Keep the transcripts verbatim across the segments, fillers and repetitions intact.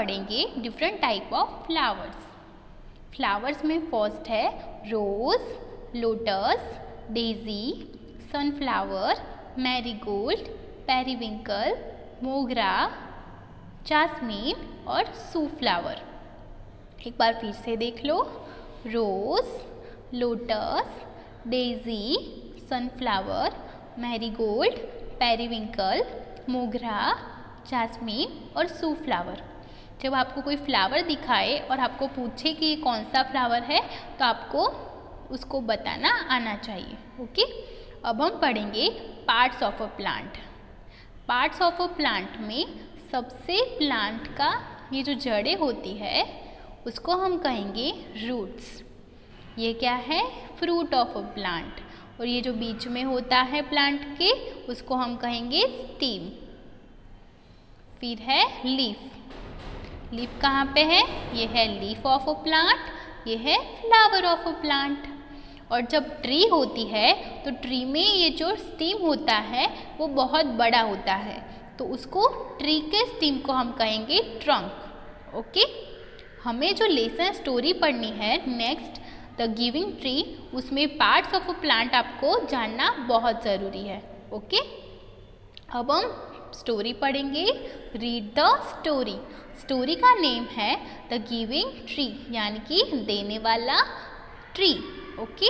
पढ़ेंगे different type of flowers. Flowers में first है rose, lotus, daisy, sunflower, marigold, periwinkle, mogra, jasmine और सूफ्लावर। एक बार फिर से देख लो, rose, lotus, daisy, sunflower, marigold, periwinkle, mogra, jasmine और सूफ्लावर। जब आपको कोई फ्लावर दिखाए और आपको पूछे कि ये कौन सा फ्लावर है तो आपको उसको बताना आना चाहिए। ओके, अब हम पढ़ेंगे parts of a plant. Parts of a plant में सबसे प्लांट का ये जो जड़ें होती है उसको हम कहेंगे रूट्स। ये क्या है? Fruit of a plant. और ये जो बीच में होता है प्लांट के उसको हम कहेंगे स्टीम। फिर है लीफ। लीफ कहाँ पे है? ये है लीफ ऑफ अ प्लांट, ये है फ्लावर ऑफ अ प्लांट। और जब ट्री होती है तो ट्री में ये जो स्टीम होता है वो बहुत बड़ा होता है, तो उसको ट्री के स्टीम को हम कहेंगे ट्रंक। ओके, हमें जो लेसन स्टोरी पढ़नी है नेक्स्ट द गिविंग ट्री, उसमें पार्ट्स ऑफ अ प्लांट आपको जानना बहुत ज़रूरी है। ओके, अब हम स्टोरी पढ़ेंगे। Read the story. स्टोरी का नेम है द गिविंग ट्री, यानी कि देने वाला tree. Okay,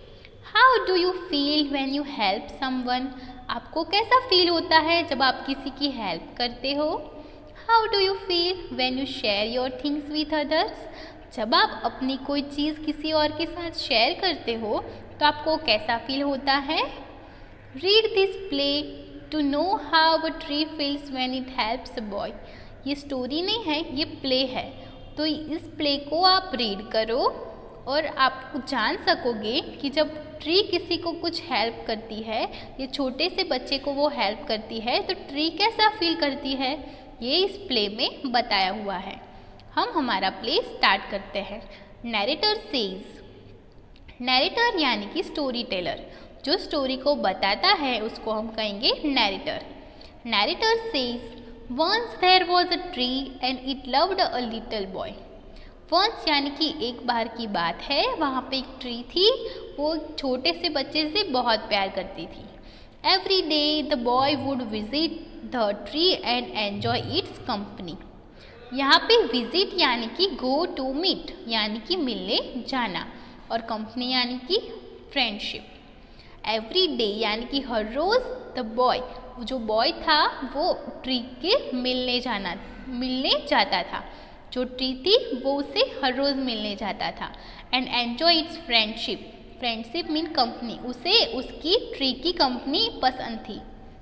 how do you feel when you help someone? आपको कैसा फील होता है जब आप किसी की हेल्प करते हो? How do you feel when you share your things with others? जब आप अपनी कोई चीज़ किसी और के साथ शेयर करते हो तो आपको कैसा फील होता है? Read this play to know how a tree feels when it helps a boy. ये स्टोरी नहीं है, ये प्ले है, तो इस प्ले को आप रीड करो और आप जान सकोगे कि जब ट्री किसी को कुछ हेल्प करती है, ये छोटे से बच्चे को वो हेल्प करती है, तो ट्री कैसा फील करती है, ये इस प्ले में बताया हुआ है। हम हमारा प्ले स्टार्ट करते हैं। Narrator says. नैरेटर यानी कि स्टोरी टेलर, जो स्टोरी को बताता है उसको हम कहेंगे narrator. Narrator says once there was a tree and it loved a little boy. Once यानी कि एक बार की बात है, वहाँ पे एक ट्री थी, वो छोटे से बच्चे से बहुत प्यार करती थी। Every day the boy would visit the tree and enjoy its company. यहाँ पे विजिट यानी कि गो टू मीट यानी कि मिलने जाना, और कंपनी यानी कि फ्रेंडशिप। एवरी डे यानी कि हर रोज़ द बॉय, जो बॉय था वो ट्री के मिलने जाना मिलने जाता था। जो ट्री थी वो उसे हर रोज़ मिलने जाता था। And enjoy its friendship. Friendship mean company, उसे उसकी ट्री की कंपनी पसंद थी।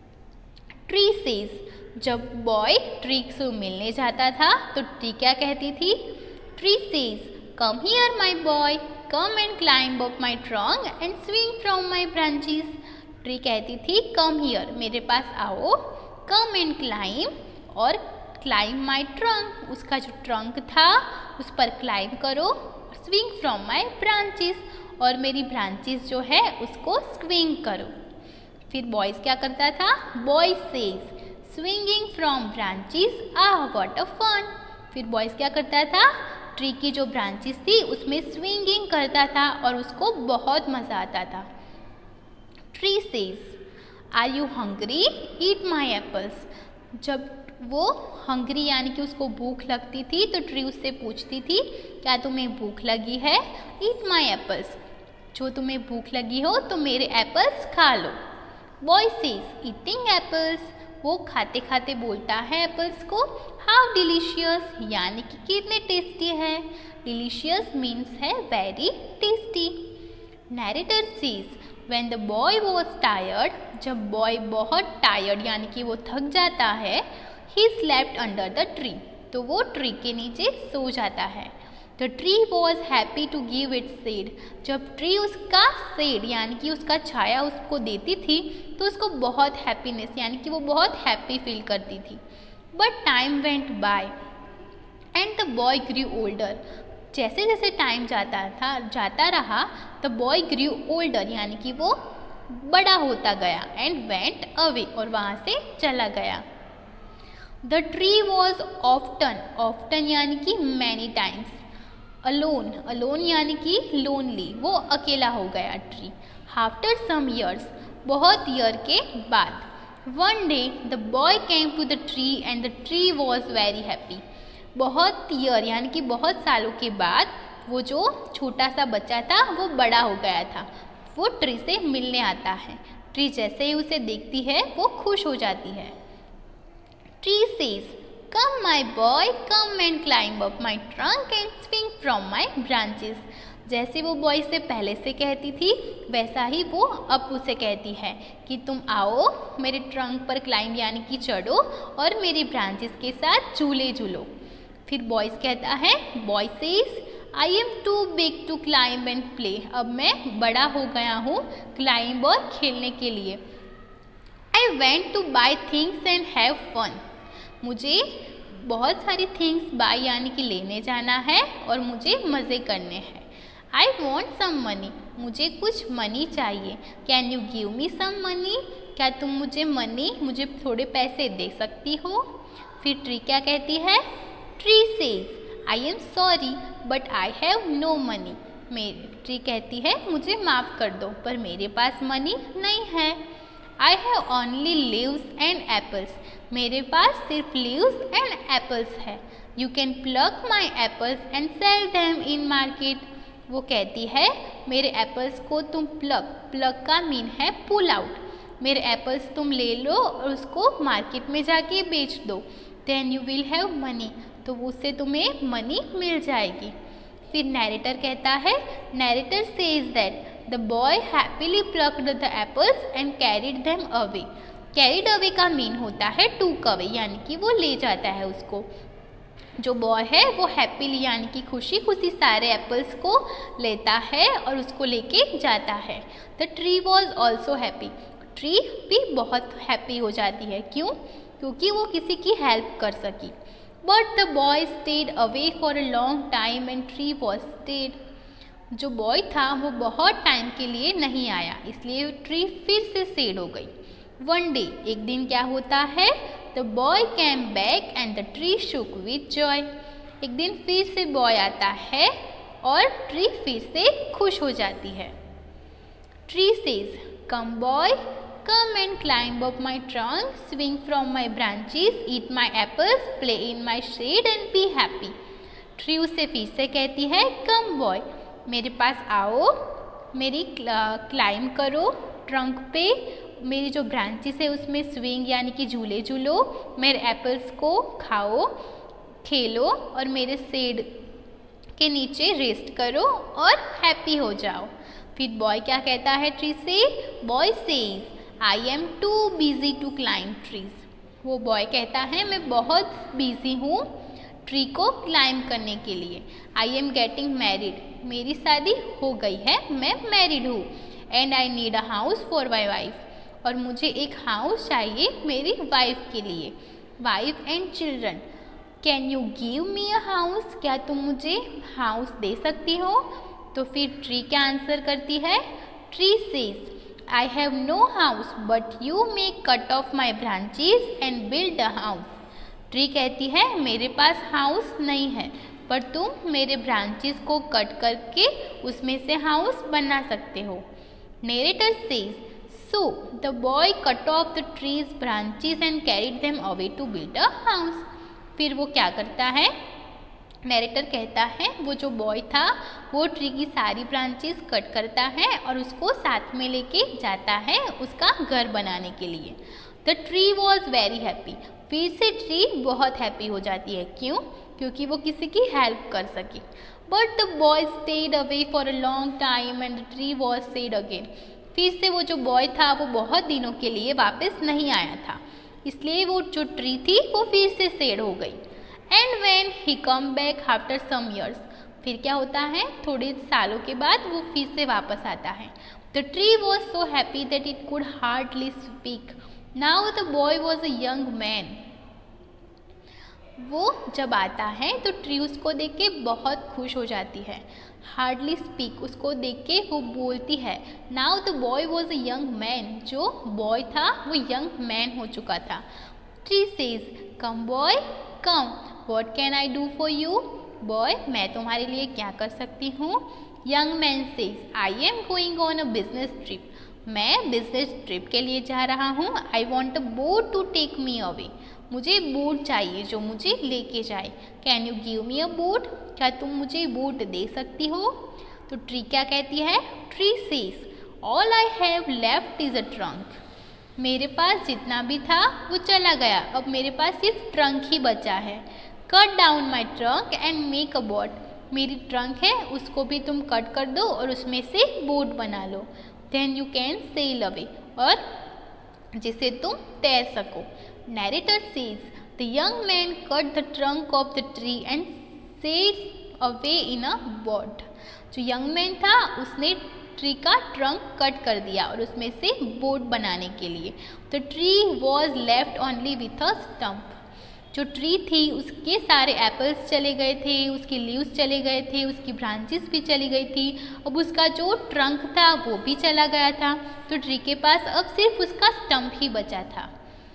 ट्री सेज, जब बॉय ट्री से मिलने जाता था तो ट्री क्या कहती थी? Tree says come here my boy, come and climb up my trunk and swing from my branches. Tree कहती थी कम हियर, मेरे पास आओ, कम एंड क्लाइंब और क्लाइंब माई ट्रंक, उसका जो ट्रंक था उस पर क्लाइंब करो, स्विंग फ्रॉम माई ब्रांचेस, और मेरी ब्रांचेस जो है उसको स्विंग करो। फिर बॉयज क्या करता था? Boy says swinging from branches, ah what a fun. फिर बॉयज क्या करता था? ट्री की जो ब्रांचेस थी उसमें स्विंगिंग करता था और उसको बहुत मज़ा आता था। Tree says are you hungry, eat my apples. जब वो हंग्री यानी कि उसको भूख लगती थी तो ट्री उससे पूछती थी क्या तुम्हें भूख लगी है? ईट माई एप्पल्स, जो तुम्हें भूख लगी हो तो मेरे एप्पल्स खा लो। बॉय सेज ईटिंग एप्पल्स, वो खाते खाते बोलता है एप्पल्स को हाउ डिलीशियस, यानी कि कितने टेस्टी है। डिलीशियस मीन्स है very tasty. Narrator says when the boy was tired, जब बॉय बहुत टायर्ड यानी कि वो थक जाता है, he slept under the tree, तो वो ट्री के नीचे सो जाता है। The tree was happy to give its shade, जब ट्री उसका शेड यानी कि उसका छाया उसको देती थी तो उसको बहुत हैप्पीनेस यानी कि वो बहुत हैप्पी फील करती थी। But time went by and the boy grew older, जैसे जैसे टाइम जाता था जाता रहा द बॉय ग्रू ओल्डर यानी कि वो बड़ा होता गया, एंड वेंट अवे, और वहाँ से चला गया। The tree was often, often यानी कि मैनी टाइम्स, अलोन, अलोन यानी कि लोनली, वो अकेला हो गया ट्री। आफ्टर सम ईयर्स, बहुत ईयर के बाद, one day the boy came to the tree and the tree was very happy. बहुत ईयर यानी कि बहुत सालों के बाद वो जो छोटा सा बच्चा था वो बड़ा हो गया था, वो ट्री से मिलने आता है। ट्री जैसे ही उसे देखती है वो खुश हो जाती है। Tree says, come my boy, come and climb up my trunk and swing from my branches. जैसे वो बॉय से पहले से कहती थी वैसा ही वो अब उसे कहती है कि तुम आओ मेरे ट्रंक पर क्लाइंब यानी कि चढ़ो और मेरी ब्रांचेस के साथ झूले झूलो। फिर बॉयज कहता है, boy says, I am too big to climb and play. अब मैं बड़ा हो गया हूँ क्लाइंब और खेलने के लिए। I went to buy things and have fun. मुझे बहुत सारी थिंग्स बाय यानी कि लेने जाना है और मुझे मज़े करने हैं। आई वॉन्ट सम मनी, मुझे कुछ मनी चाहिए। Can you give me some money, क्या तुम मुझे मनी, मुझे थोड़े पैसे दे सकती हो। फिर ट्री क्या कहती है, tree says, I am sorry but I have no money. मेरी ट्री कहती है मुझे माफ़ कर दो पर मेरे पास मनी नहीं है। I have only leaves and apples, मेरे पास सिर्फ लीव्स एंड एप्पल्स है। You can pluck my apples and sell them in market. वो कहती है मेरे एप्पल्स को तुम प्लक, प्लक का मीन है पुल आउट, मेरे एप्पल्स तुम ले लो और उसको मार्केट में जाके बेच दो। Then you will have money, तो उससे तुम्हें मनी मिल जाएगी। फिर नैरेटर कहता है, narrator says that the boy happily plucked the apples and carried them away. Carried away का मीन होता है टूक अवे यानी कि वो ले जाता है उसको। जो बॉय है वो हैप्पीली यानी कि खुशी खुशी सारे एप्पल्स को लेता है और उसको लेके जाता है। The tree was also happy, tree भी बहुत हैप्पी हो जाती है। क्यों? क्योंकि वो किसी की हेल्प कर सकी। But the boy stayed away for a long time and tree was stayed. जो बॉय था वो बहुत टाइम के लिए नहीं आया, इसलिए ट्री फिर से सेड हो गई। वन डे, एक दिन क्या होता है, the boy came back and the tree shook with joy. एक दिन फिर से बॉय आता है और ट्री फिर से खुश हो जाती है। Tree says, come boy, come and climb up my trunk, swing from my branches, eat my apples, play in my shade and be happy. Tree उससे फिर से कहती है, कम बॉय, मेरे पास आओ, मेरी क्लाइंब करो ट्रंक पे, मेरी जो ब्रांचेस है उसमें स्विंग यानी कि झूले झूलो, मेरे एप्पल्स को खाओ, खेलो और मेरे शेड के नीचे रेस्ट करो और हैप्पी हो जाओ। फिर बॉय क्या कहता है ट्री से, boy says, I am too busy to climb trees. वो बॉय कहता है मैं बहुत बिजी हूँ ट्री को क्लाइंब करने के लिए। आई एम गेटिंग मैरिड, मेरी शादी हो गई है, मैं मैरिड हूँ। And I need a house for my wife, और मुझे एक हाउस चाहिए मेरी वाइफ के लिए। Wife and children, can you give me a house, क्या तुम मुझे हाउस दे सकती हो। तो फिर ट्री क्या आंसर करती है, tree says, I have no house but you may cut off my branches and build a house. Tree कहती है मेरे पास हाउस नहीं है पर तुम मेरे ब्रांचेस को कट करके उसमें से हाउस बना सकते हो। Narrator says, so the boy cut off the tree's branches and carried them away to build a house. फिर वो क्या करता है, नरेटर कहता है वो जो बॉय था वो ट्री की सारी ब्रांचेस कट करता है और उसको साथ में लेके जाता है उसका घर बनाने के लिए। The tree was very happy, फिर से ट्री बहुत हैप्पी हो जाती है। क्यों? क्योंकि वो किसी की हेल्प कर सकी। But the boy stayed away for a long time and the tree was sad again. फिर से वो जो बॉय था वो बहुत दिनों के लिए वापस नहीं आया था, इसलिए वो जो ट्री थी वो फिर से सेड हो गई। And when he come back after some years, फिर क्या होता है, थोड़े सालों के बाद वो फिर से वापस आता है। The tree was so happy that it could hardly speak. Now the boy was a young man. वो जब आता है तो ट्री उसको देख के बहुत खुश हो जाती है। हार्डली स्पीक, उसको देख के वो बोलती है। Now the boy was a young man, जो बॉय था वो यंग मैन हो चुका था। Tree says come boy come, what can I do for you? Boy मैं तुम्हारे लिए क्या कर सकती हूँ? Young man says I am going on a business trip, मैं बिजनेस ट्रिप के लिए जा रहा हूँ। I want a boat to take me away, मुझे बोट चाहिए जो मुझे लेके जाए। Can you give me a boat, क्या तुम मुझे बोट दे सकती हो? तो ट्री क्या कहती है? Tree says all I have left is a trunk, मेरे पास जितना भी था वो चला गया, अब मेरे पास सिर्फ ट्रंक ही बचा है। Cut down my trunk and make a boat, मेरी ट्रंक है उसको भी तुम कट कर दो और उसमें से बोट बना लो। Then you can sail away, और जिसे तुम तैर सको। Narrator says the young man cut the trunk off the tree and sail away in a boat, जो यंग मैन था उसने ट्री का ट्रंक कट कर दिया और उसमें से बोट बनाने के लिए। The tree was left only with a stump, जो ट्री थी उसके सारे एप्पल्स चले गए थे, उसके लीव्स चले गए थे, उसकी ब्रांचेस भी चली गई थी, अब उसका जो ट्रंक था वो भी चला गया था, तो ट्री के पास अब सिर्फ उसका स्टम्प ही बचा था।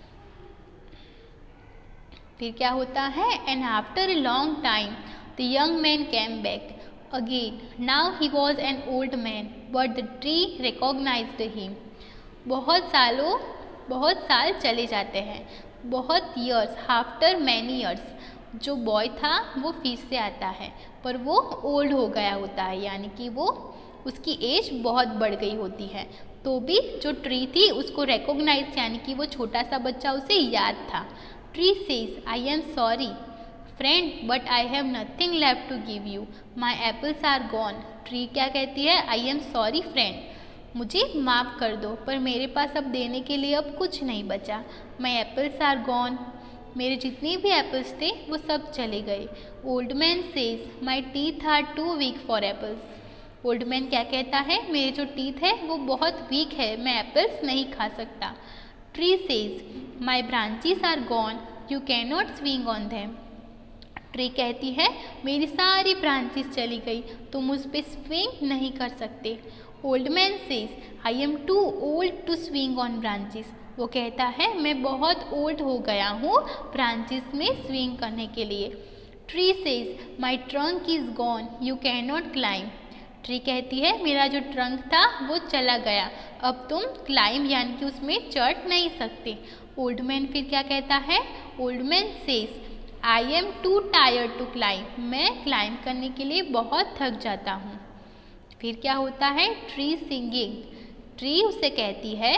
फिर क्या होता है? And after a long time the young man came back again, now he was an old man but the tree recognised him. बहुत सालों बहुत साल चले जाते हैं, बहुत ईयर्स, आफ्टर मैनी ईयर्स, जो बॉय था वो फिर से आता है, पर वो ओल्ड हो गया होता है, यानी कि वो उसकी एज बहुत बढ़ गई होती है। तो भी जो ट्री थी उसको रिकॉग्नाइज, यानी कि वो छोटा सा बच्चा उसे याद था। Tree says I am sorry friend but I have nothing left to give you, my apples are gone. Tree क्या कहती है? आई एम सॉरी फ्रेंड, मुझे माफ़ कर दो पर मेरे पास अब देने के लिए अब कुछ नहीं बचा। माई एप्पल्स आर गॉन, मेरे जितने भी एप्पल्स थे वो सब चले गए। Old man says my teeth are too weak for apples, old man क्या कहता है? मेरे जो टीथ है वो बहुत वीक है, मैं एप्पल्स नहीं खा सकता। Tree says my branches are gone, you can not swing on them, tree कहती है मेरी सारी ब्रांचेस चली गई, तुम उस पर स्विंग नहीं कर सकते। Old man says I am too old to swing on branches, वो कहता है मैं बहुत ओल्ड हो गया हूँ ब्रांचेस में स्विंग करने के लिए। Tree says my trunk is gone, you can not climb, tree कहती है मेरा जो ट्रंक था वो चला गया, अब तुम क्लाइंब यानी कि उसमें चढ़ नहीं सकते। ओल्ड मैन फिर क्या कहता है? Old man says I am too tired to climb, मैं क्लाइंब करने के लिए बहुत थक जाता हूँ। फिर क्या होता है? ट्री सिंगिंग, ट्री उसे कहती है,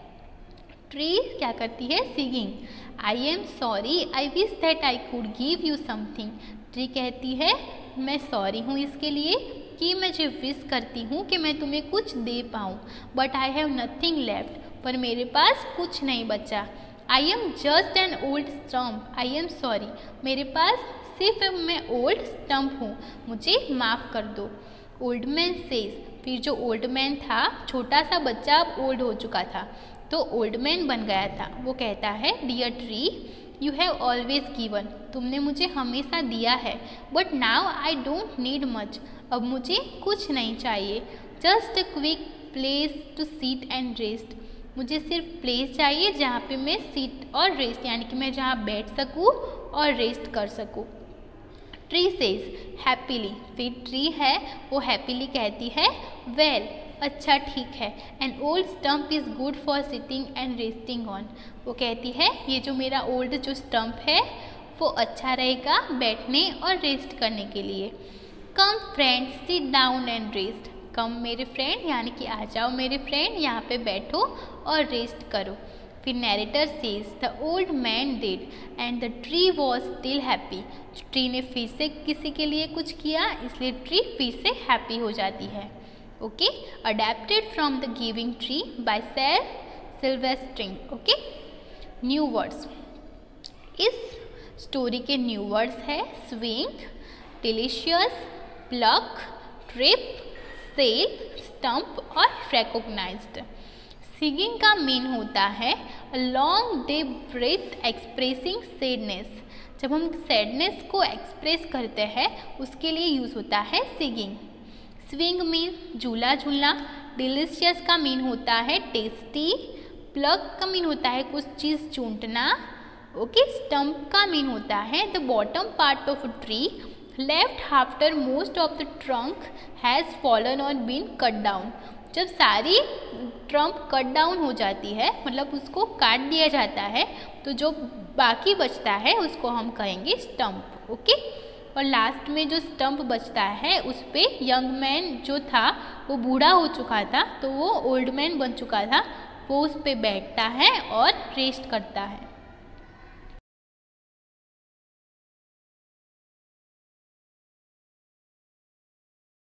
ट्री क्या करती है? Sighing I am sorry I wish that I could give you something, tree कहती है मैं सॉरी हूँ इसके लिए कि मुझे विश करती हूँ कि मैं तुम्हें कुछ दे पाऊँ, but I have nothing left, पर मेरे पास कुछ नहीं बचा। I am just an old stump, I am sorry, मेरे पास सिर्फ मैं ओल्ड स्टम्प हूँ, मुझे माफ़ कर दो। ओल्ड मैन सेज, फिर जो ओल्ड मैन था, छोटा सा बच्चा अब ओल्ड हो चुका था तो ओल्ड मैन बन गया था, वो कहता है dear tree you have always given, तुमने मुझे हमेशा दिया है, but now I don't need much, अब मुझे कुछ नहीं चाहिए। Just a quiet place to sit and rest, मुझे सिर्फ प्लेस चाहिए जहाँ पे मैं सीट और रेस्ट यानी कि मैं जहाँ बैठ सकूँ और रेस्ट कर सकूँ। ट्री सेज हैप्पीली, फिर ट्री है वो हैप्पीली कहती है वेल well, अच्छा ठीक है। An old stump is good for sitting and resting on, वो कहती है ये जो मेरा ओल्ड जो स्टम्प है वो अच्छा रहेगा बैठने और रेस्ट करने के लिए। Come friend sit down and rest, come मेरे फ्रेंड यानी कि आ जाओ मेरे फ्रेंड यहाँ पे बैठो और रेस्ट करो। फिर narrator says the old man did and the tree was still happy, tree ने फिर से किसी के लिए कुछ किया इसलिए ट्री फिर से हैप्पी हो जाती है। Okay, adapted from the giving tree by Shel Silverstein. Okay, new words, इस स्टोरी के न्यू वर्ड्स है swing, delicious, pluck, trip, sail, stump और रिकॉग्नाइज्ड। सिंगिंग का मीन होता है a long deep breath expressing sadness, जब हम सैडनेस को एक्सप्रेस करते हैं उसके लिए यूज़ होता है सिंगिंग। स्विंग मीन झूला झूलना, डिलीशियस का मीन होता है टेस्टी, प्लग का मीन होता है कुछ चीज़ चूंटना, ओके, स्टम्प का मीन होता है the bottom part of a tree left after most of the trunk has fallen और बीन कट डाउन। जब सारी ट्रंक कट डाउन हो जाती है, मतलब उसको काट दिया जाता है, तो जो बाकी बचता है उसको हम कहेंगे स्टम्प। ओके, और लास्ट में जो स्टम्प बचता है उस पर यंग मैन जो था वो बूढ़ा हो चुका था, तो वो ओल्ड मैन बन चुका था, वो उस पर बैठता है और रेस्ट करता है।